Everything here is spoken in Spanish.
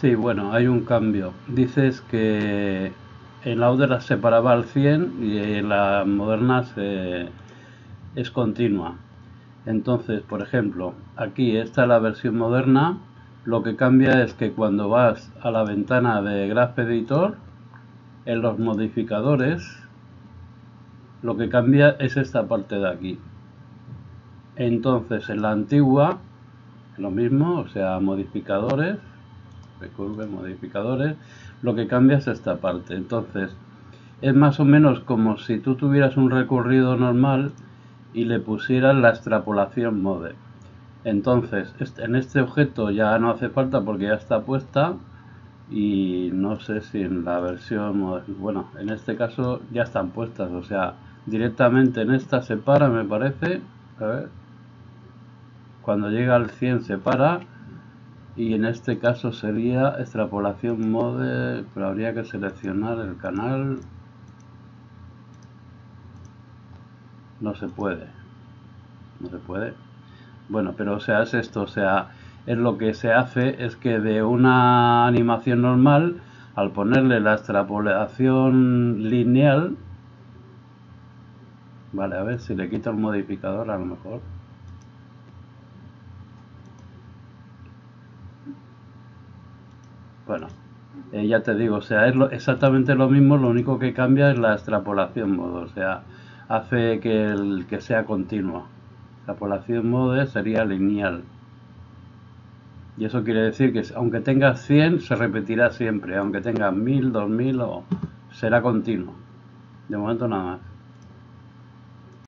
Sí, bueno, hay un cambio. Dices que en la otra se paraba al 100 y en la moderna es continua. Entonces, por ejemplo, aquí está la versión moderna. Lo que cambia es que cuando vas a la ventana de Graph Editor, en los modificadores, lo que cambia es esta parte de aquí. Entonces, en la antigua, lo mismo, o sea, modificadores, recurve modificadores, lo que cambia es esta parte. Entonces, es más o menos como si tú tuvieras un recorrido normal y le pusieras la extrapolación mode. Entonces, en este objeto ya no hace falta porque ya está puesta y no sé si en la versión, bueno, en este caso ya están puestas, o sea, directamente en esta se para, me parece, a ver, cuando llega al 100 se para y en este caso sería extrapolación mode, pero habría que seleccionar el canal, no se puede, no se puede. Bueno, pero o sea, es esto, o sea, es lo que se hace es que de una animación normal, al ponerle la extrapolación lineal, vale, a ver si le quito el modificador a lo mejor. Bueno, ya te digo, o sea, es exactamente lo mismo, lo único que cambia es la extrapolación modo, o sea, hace que sea continua. Extrapolación mode sería lineal. Y eso quiere decir que aunque tengas 100 se repetirá siempre, aunque tengas 1000, 2000 o será continuo. De momento nada más.